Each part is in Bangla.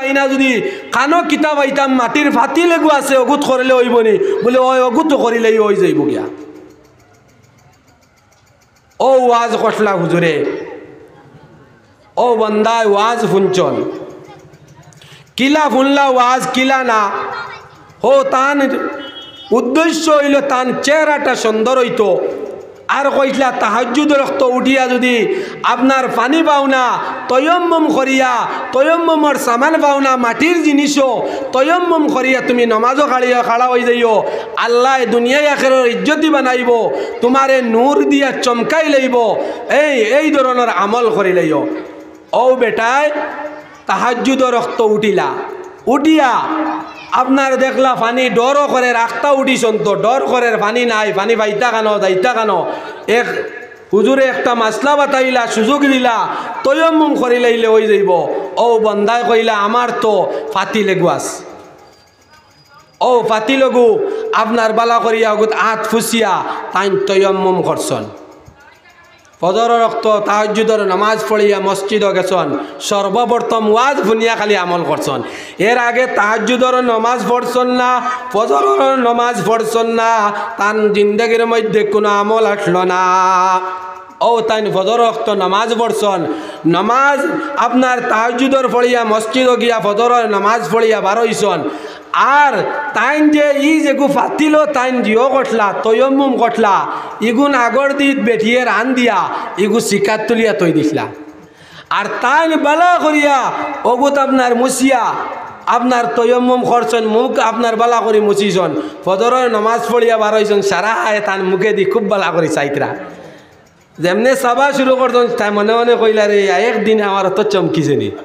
আইনা যদি কানো কিতাব আইতাম মাটির ফাতি লেগু আছে অগুত করলে হইব নি বলে ওই অগুত করিলেই হয়ে যাইব গিয়া ও ওয়াজ কটলা হুজুরে ও বন্দায় ওয়াজ ফুনচন কিলা ফুনলা ওয়াজ কিলা না ও তান উদ্দেশ্য হইল তান চেহারাটা সুন্দর হইতো আর কইলা তাহাজ্জুদ রক্ত উঠিয়া যদি আপনার পানি পাওনা তয়ম্মম করিয়া তয়ম্মমর সামান পাওনা মাটির জিনিসও তয়ম্মম করিয়া তুমি নমাজও খাড়া হয়ে যাইও আল্লাহ দুনিয়ায় আখিরাত ইজ্জতি বানাইব তোমারে নূর দিয়া চমকাই লইব এই ধরনের আমল করি লইও ও বেটায় তাহাজ্জুদ রক্ত উঠিলা উঠিয়া আপনার দেখলা পানি ডরও করে রাখতা উঠিছন তো ডর করে পানি নাই পানি বাইতা কানো দাইতা কানো এক হুজুরে একটা মাসলা বাতাইলা সুযোগ দিলা তয়ম্মুম করি লাইলে হয়ে যাইব ও বন্দায় কইলা আমার তো ফাতি লেগুয়াস ও ফাতি লগু আপনার বালা করিয়া হাত ফুসিয়া তাই তয়ম্মুম করছন ফজর রক্ত তাহাজ্জুদর নামাজ পড়িয়া মসজিদ গেছন সর্বপ্রথম ওয়াজ ভুনিয়া খালি আমল করছন এর আগে তাহাজ্জুদর নামাজ পড়ছন না ফজরের নামাজ পড়ছন না তান জিন্দেগির মধ্যে কোনো আমল আসলো না ও তাই ফজর রক্ত নামাজ পড়ছন নামাজ আপনার তাহাজ্জুদর পড়িয়া মসজিদ গিয়া ফজরের নামাজ পড়িয়া বারইছন আর তাইন যে যেগু ফাতিল তাইন জিও কটলা তয়ম্মুম কটলা ইগুন আগর দিত বেঠিয়ে রান দিয়া ইগু শিকার তুলিয়া তৈ দিছিলা আর তাইন বালা করিয়া অগুত আপনার মুসিয়া আপনার তয়ম্মুম করছেন মুখ আপনার বালা করি মুছিছন ফজরের নামাজ পড়িয়া বারইছন সারা আয় তান মুখে দি খুব বালা করি চাইতরা যেমনে চাবা শুরু করছেন তাই মনে মনে কইলা রে একদিনে আমার অত চমকিছে নি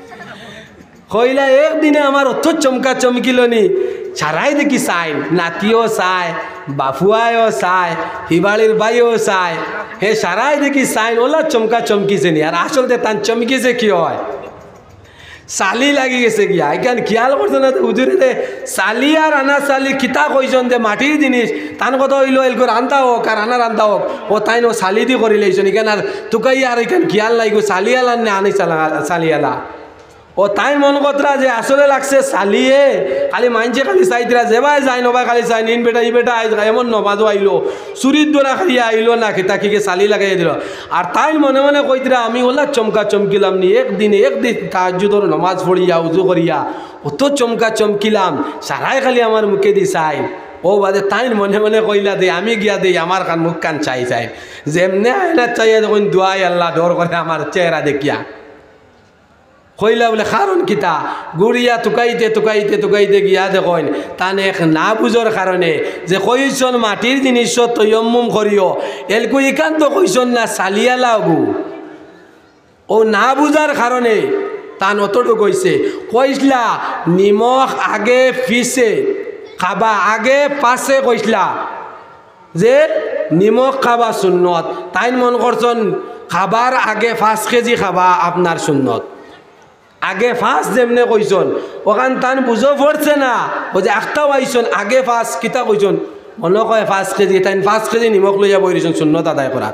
কইলা একদিনে আমার অত চমকা চমকিল নি সারাই দেখি চাই নাতিও চায় বাফুয়ায়ও চায় হিবাড়ির বাইও চায় হে সারাই দেখি চাই ওলা চমকা চমকিছে নি আর আসলতে তান চমকিছে কি হয় চালি লাগি গেছে গিয়া এখান খেয়াল করছে না হুজুরে দে চালি আর আনা চালি খিতা কইছন যে মাটির জিনিস তান কথা হইল এলকো রান্ধা হোক আর আনা রান্ধা হোক ও তাই নো চালি দি করি লাইছন এখান আর তুকাই আর এখান খেয়াল লাগো চালিয়ালা নে আনি চালিয়ালা ও তাই মন কতরা যে আসলে লাগছে চালিয়ে খালি মাইনছে খালি চাইতরা যে ভাই যাই নবাই খালি চাই নিন বেটা ই বেটা এমন নমাজও আইলো চুরির দোরা খাইয়া আইলো না খেতা খিকে চালি লাগাই দিল আর তাই মনে মনে কইতরা আমি ওলা চমকা চমকিলাম নি একদিন তাহাজ্জুদর নমাজ পড়িয়া উজু করিয়া অত চমকা চমকিলাম সারাই খালি আমার মুখে দি চাই ও বাদে তাই মনে মনে কইলা দে আমি গিয়া দেই আমার কান মুখ কান চাই চাই যেমনে আয়না চাইয়া যখন দোয়াই আল্লাহ ডর করে আমার চেহারা দেখিয়া কইলা বলে কারণ কিতা গুড়িয়া টুকাইতে টুকাইতে টুকাইতে গিয়া দেখুন তান এক না বুঝার কারণে যে কইছন মাটির জিনিস তয়ম্মুম করিও এলকু ইকান তো কইছন না চালিয়ালা গু ও না বুঝার কারণে তান অতটুকু কইছে কইসলা নিমখ আগে ফিসে খাবা আগে পাশে কইসলা যে নিমখ খাবা সুন্নত তাই মন করছন খাবার আগে 5 কেজি খাবা আপনার সুন্নত আগে ফার্স্ট যেমনে কইছন ওখান তান বুঝো পড়ছে না ও যে একটাও আইছন আগে ফার্স্ট কিতা কইছন মনে কয় 5 কেজি তাই 5 কেজি নিমখ লইয়া বইরিছন সুন্নত আদায় করা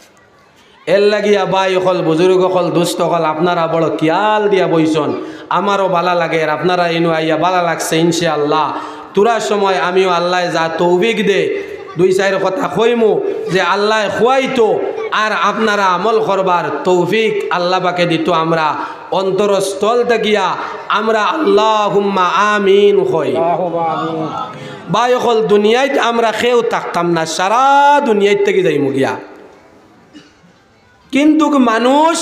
এর লাগিয়া বাই অকল বুজুর্গ অকল দুষ্ট অকল আপনারা বড় কিয়াল দিয়া বইছন আমারও বালা লাগে আর আপনারা এনু আইয়া বালা লাগছে ইনশাআল্লাহ তুরা সময় আমিও আল্লাহ যা তৌফিক দে 2-4 কথা কইমু যে আল্লাহ খুয়াইতো আর আপনারা আমল করবার তৌফিক আল্লাহ পাকে দিত আমরা অন্তরস্থল থাকিয়া আমরা আল্লাহুম্মা আমিন কই বাই অকল দুনিয়ায় আমরা কেউ থাকতাম না সারা দুনিয়ায় থেকে যাইমু গিয়া কিন্তু মানুষ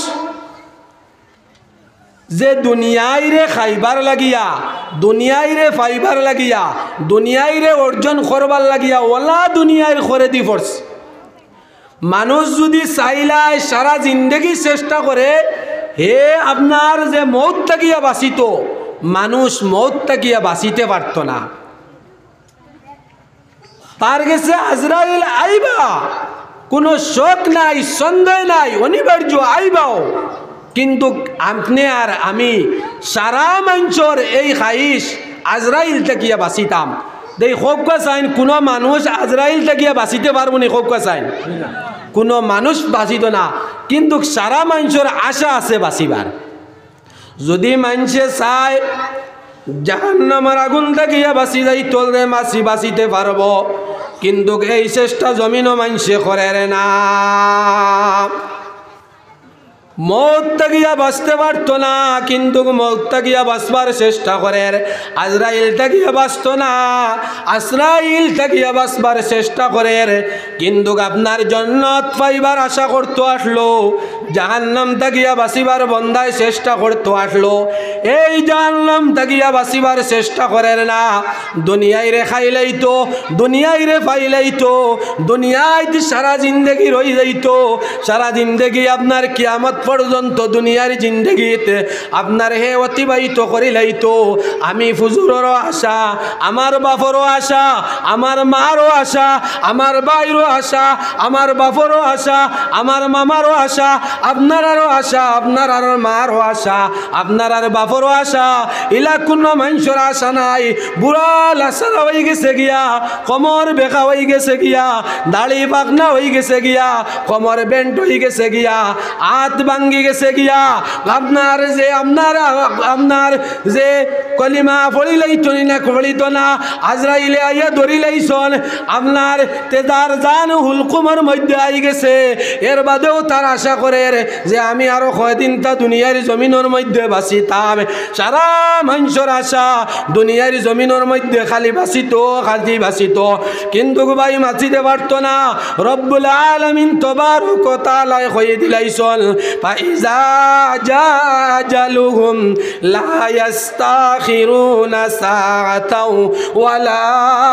যে দুনিয়ায় রে খাইবার লাগিয়া দুনিয়ায় রে ফাইবার লাগিয়া দুনিয়ায় রে অর্জন করবার লাগিয়া ওলা দুনিয়ায় করে দি পড়ছে মানুষ যদি চাইলায় সারা জিন্দগি চেষ্টা করে হে আপনার যে মৌত থাকিয়া বাঁচিত মানুষ মৌত থাকিয়া বাঁচিতে পারত না তার কাছে আজরাইল আইবা কোনো শোক নাই সন্দেহ নাই অনিবার্য আইবাও কিন্তু আপনি আর আমি সারা মানুষের এই খাইশ আজরাইল থাকিয়া বাঁচিতাম দেই খোকা চাইন কোনো মানুষ আজরাইল থাকিয়া বাঁচিতে পারবো নি খোকা চাইন কোনো মানুষ বাঁচিত না কিন্তু সারা মানুষের আশা আছে বাঁচিবার যদি মানুষে চায় জাহান্নামের আগুন থাকিয়া বাঁচি যাইতো রে বাঁচিতে পারবো, কিন্তু এই চেষ্টা জমিনও মানুষে করে না। মৌত থাকিয়া বাঁচতে পারতো না, কিন্তু মৌত থাকিয়া বাঁচবার চেষ্টা করে। আজরাইল থাকিয়া বাঁচত না, আজরাইল থাকিয়া বাঁচবার চেষ্টা করে, কিন্তু আপনার জান্নাত পাইবার আশা করতে আসলো, জাহান্নাম থাকিয়া বাঁচিবার বন্দায় চেষ্টা করতে আসলো। এই জাহান্নাম থাকিয়া বাঁচিবার চেষ্টা করে না, দুনিয়ায় রে খাইলাইতো, দুনিয়ায় রে পাইলাইতো, দুনিয়ায় সারা জিন্দেগি রয়ে যাইতো, সারা জিন্দেগি আপনার কিয়ামত পর্যন্ত দুনিয়ার জিন্দগিতে আপনার হে অতিবাহিত করিলাইতো। আমি ফুজুরেরও আশা, আমার বাপরও আশা, আমার মারও আশা, আমার ভাইরও আশা, আমার বাপরও আশা, আমার মামারও আশা, আপনারও আশা, আপনার আর মারও আশা, আপনার আর বাপরও আশা, ইলা কোনো মানুষের আশা নাই। বুড়া লাসারা হয়ে গেছে গিয়া, কমর বেকা হয়ে গেছে গিয়া, দাড়ি পাকনা হয়ে গেছে গিয়া, কমর বেন্ট হয়ে গেছে গিয়া, হাত ভাঙ্গি গেছে গিয়া, আপনার যে আপনার যে কলিমা পড়িলাইতো না পড়িত না, আজরাইলে আইয়া ধরিলাইছন, আপনার তেজার জান হুলকুমের মধ্যে আই গেছে। এর বাদেও তার আশা করে যে আমি আরো কয়দিন তা দুনিয়ার জমিনের মধ্যে বাঁচিতাম। সারা মানুষের আশা দুনিয়ার জমিনের মধ্যে খালি বাঁচিত, খালি বাঁচিত, কিন্তু ভাই বাঁচিতে পারতো না। রব্বুল আলামিন তবারক ওয়া তাআলা কইয়ে দিলাইছন, ফাইজা জাজালুহুম লা ইস্তাখিরুনা সাআতাও ওয়া লা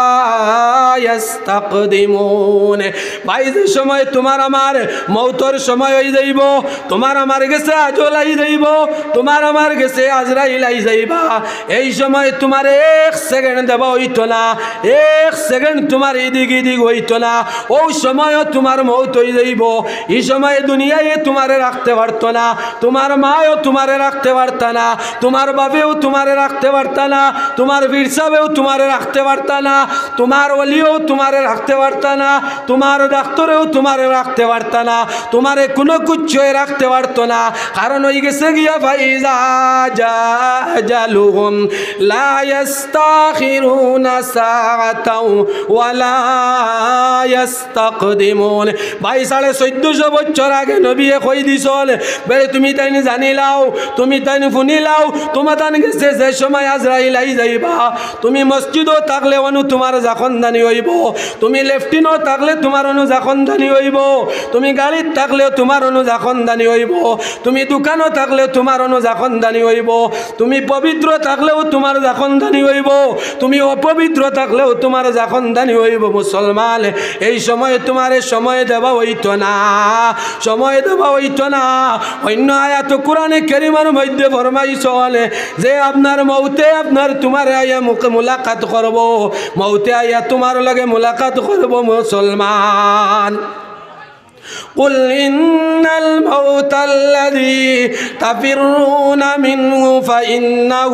ইস্তাকদিমুন। ভাই যে সময় তোমার আমার মৌতর সময় হয়ে যাইব, তোমার আমার গেছে আজল আই যাইব, তোমার আমার গেছে আজরাইল আই যাইবা, এই সময় তোমার এক সেকেন্ড দেবা হইতো না, এক সেকেন্ড তোমার এদিক এদিক হইতো না, ওই সময়ও তোমার মৌত হয়ে যাইব। এই সময় দুনিয়ায় তোমারে রাখতে পারতো না, তোমার মাও তোমারে রাখতে পারত না, তোমার বাপেও তোমারে রাখতে পারত না, তোমার বীর সাহেবেও তোমারে রাখতে পারত না, তোমার ওলিও তোমারে রাখতে পারত না, তোমার ডাক্তারেও তোমারে রাখতে পারত না, তোমারে কোনো কুচ্ছয়ে রাখতে পারতো না। কারণ হয়ে গেছে গিয়া ফাইজা জাজালুহুম লা ইস্তাখিরুনা সাআতাও ওয়া লা ইস্তাকদিমুন। ভাই 1450 বছর আগে নবীয়ে কই দিছল, বেরে তুমি তাইনি জানিলাও, তুমি তাইনি শুনিলাও, তোমার তান গেছে যে সময় আজরাইল আই যাইবা, তুমি মসজিদও থাকলে অনু তোমার জাখনদানি হইব, তুমি লেফটিনও থাকলে তোমার অনু জাখনদানি হইব, তুমি গাড়িত থাকলেও তোমার অনু জাখনদানি হইব, তুমি দোকানও থাকলেও তোমার অনু জাখনদানি হইব, তুমি পবিত্র থাকলেও তোমার জাখনদানি হইব, তুমি অপবিত্র থাকলেও তোমার জাখনদানি হইব। মুসলমান, এই সময় তোমার সময় দেওয়া হইতো না, সময় দেওয়া হইতো না। অন্য আয়াত কোরআনে কারীমের মধ্যে ফরমাইছেন যে আপনার মৌতে আপনার তোমার আয়া মুখে মুলাকাত করব, মৌতে আয়া তোমার লগে মুলাকাত করব। মুসলমান, قل إن الموت الذي تفرون منه فإنه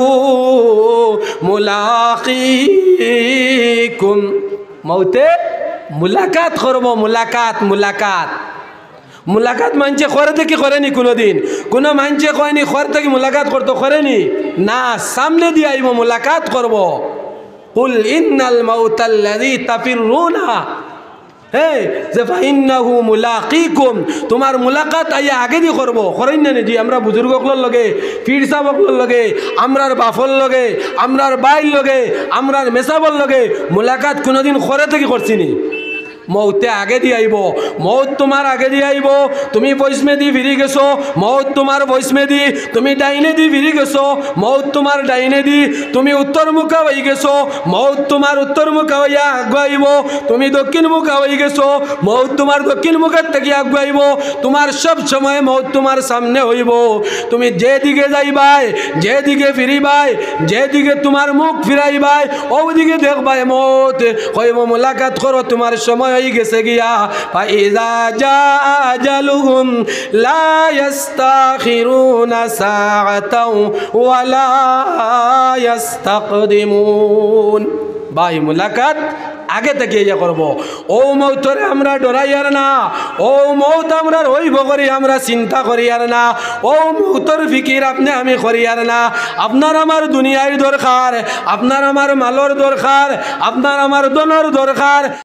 ملاقيكم। মৌতে মুলাকাত করব, মুলাকাত মুলাকাত মুলাকাত মানছে করে থেকে করেনি কোনোদিন, কোনো মানছে কয়নি খর থেকে মুলাকাত করতে করেনি না, সামনে দিয়ে আইব মুলাকাত করব। কুল ইন্নাল মাউতাল্লাযী তাফিরুনা, হ্যাঁ, যে ফাইন্নাহু মুলাকিকুম, তোমার মুলাকাত আইয়া আগে দিয়ে করবো, করেন না জি? আমরা বুজুর্গগুলোর লগে, পীর সাহেবগুলোর লগে, আমরার বাফর লগে, আমরার বাইর লগে, আমরার মেসাবর লগে মুলাকাত কোনোদিন করে থেকে করছিনি? মৌতে আগে দিয়ে আইব, মৌত তোমার আগে দিয়ে আইব। তুমি বৈষ্ণে দি ফিরি গেছো, মৌত তোমার বৈষ্ণে দি, তুমি ডাইনে দি ফিরি গেছো, মৌত তোমার ডাইনে দি, তুমি উত্তর মুখা হয়ে গেছো, মৌত তোমার উত্তর মুখা হইয়া আগুয়াইব, তুমি দক্ষিণ মুখা হয়ে গেছো, মৌত তোমার দক্ষিণ মুখের থেকে আগুয়াইব। তোমার সব সময় মৌত তোমার সামনে হইব, তুমি যেদিকে যাইবাই, যেদিকে ফিরিবাই, যেদিকে তোমার মুখ ফিরাইবাই, ওদিকে দেখবাই মৌত কইব মুলাকাত করো, তোমার সময় হয়ে গেছে গিয়া। ফাইজা জাজালুহুম লা ইস্তাখিরুনা সাআতাও ওয়া লা ইয়াস্তাকদিমুন। ভাই মুলাকাত আগে থেকে ইয়া করব। ও মৌতরে আমরা ডরাইয়ার না, ও মৌত আমরা রইব করি আমরা চিন্তা করিয়ার না, ও মৌতর ফিকির আপনি আমি করিয়ার না। আপনার আমার দুনিয়ার দরকার, আপনার আমার মালর দরকার, আপনার আমার দনের দরকার।